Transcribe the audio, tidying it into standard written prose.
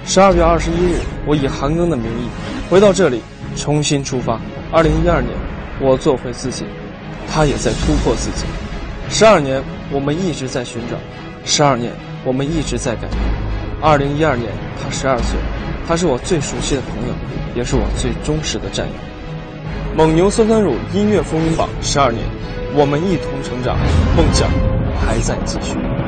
12月21日，我以韩庚的名义回到这里，重新出发。2012年，我做回自己，他也在突破自己。12年，我们一直在寻找；12年，我们一直在改变。2012年，他12岁，他是我最熟悉的朋友，也是我最忠实的战友。蒙牛酸酸乳音乐风云榜12年，我们一同成长，梦想还在继续。